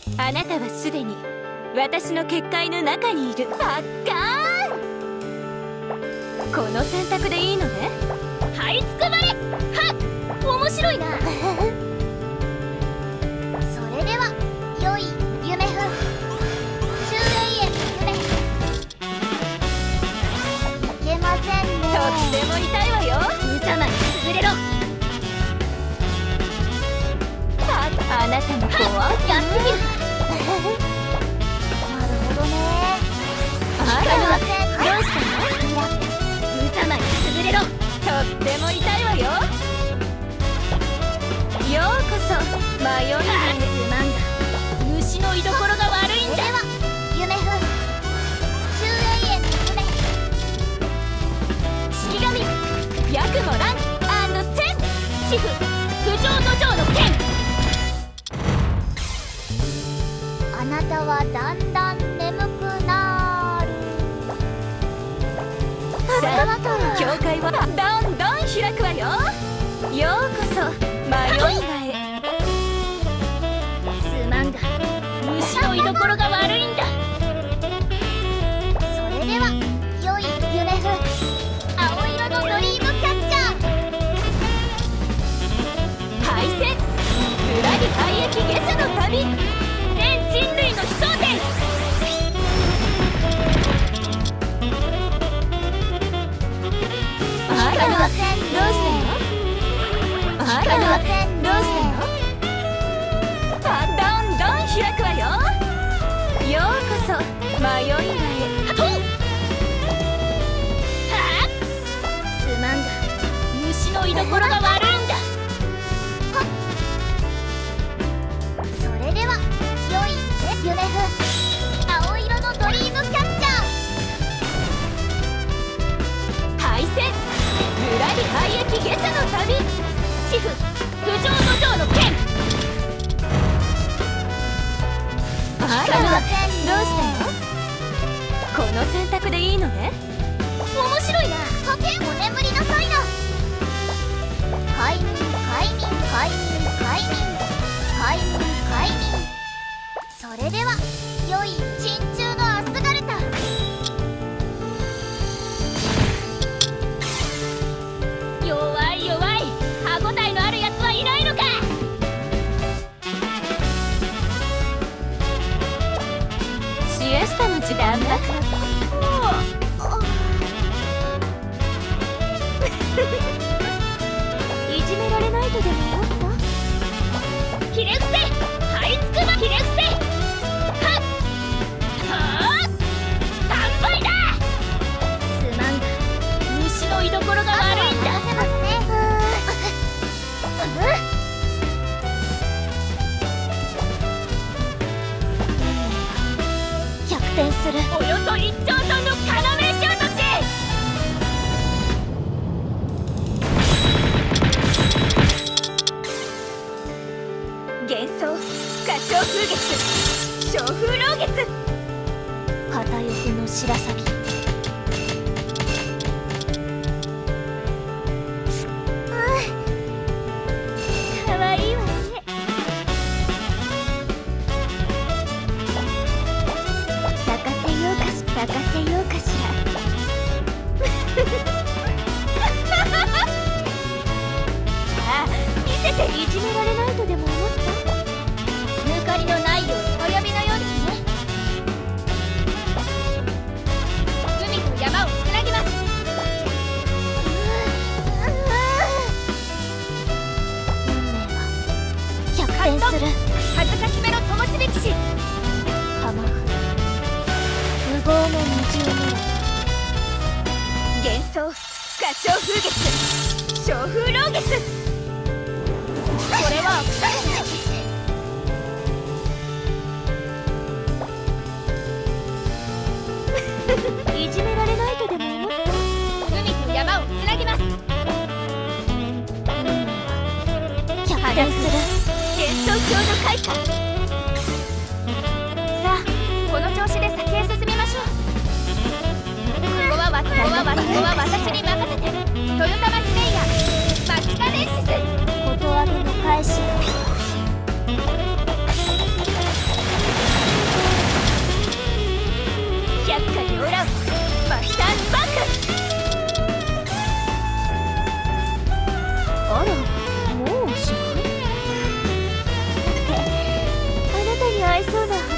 あなたはすでに私の結界の中にいる。あかん。この選択でいいのね。 はい、つくばれ。はっ、面白いな。それでは良い夢風中永遠の夢。いけませんね。 とっても痛いわよ。 無様に潰れろ。 あなたも怖い。 やってみる。なるほどね。 あら、どうしたの？ 無様に潰れろ。 とっても痛いわよ。ようこそ迷いがすまんだ。虫の居所が悪いんだ。 それでは夢風中永遠の夢。 式神ヤクモラン&チェンチフ不浄土壌の剣。 あなたはだんだん眠くなる。 さあ、教会はどんどん開くわよ。ようこそ迷いがへ。 すまんだ。 虫の居所が悪いんだ。 それでは良い夢風青色のドリームキャッチャー。 敗戦裏に廃液下車の旅。全人類の飛行点。あら、どうしたの？あら、どうしたの？どんどん開くわよ。ようこそ迷いがへ。 とはっ、すまんだ。 虫の居所が悪いんだ。 それでは良い夢風青色のドリームキャッチャー。 敗戦裏に廃液下車の旅。チフ不浄土壌の剣。あら、どうしたの？この選択でいいのね。 面白いな。はて、お眠りなさいな。快眠快眠快眠快眠快眠快眠。それでは良い珍獣のアスガルタ。 弱い弱い。歯ごたえのあるやつはいないのか。シエスタの時間だ。いじめられないとでも思った？ ひれ伏せ。はいつくばひれ伏せ。はっはっ3倍だ。 すまんだ。虫の居所が悪いんだ。 逆転する。 およそ1兆トンの要衝とし。幻想合唱風月小風浪月。 片翼の白鷺。 かわいいわね。咲かせようかしら。さあ見せて。いじめられないとでも思った？ 抜かりのないようにお呼びのようですね。 海と山をつなぎます。 運命は逆転する。 恥ずかしめの灯火歴史。 浜無謀の二重未来。 幻想合唱風月小風浪月。これはいじめられないとでも思った？海と山をつなぎます。 逆転する。 幻想郷の開花。さあこの調子で先へ進みましょう。ここは私に任せて。豊玉姫やマチカレンシス。 ことあげの返し。 かわいそうな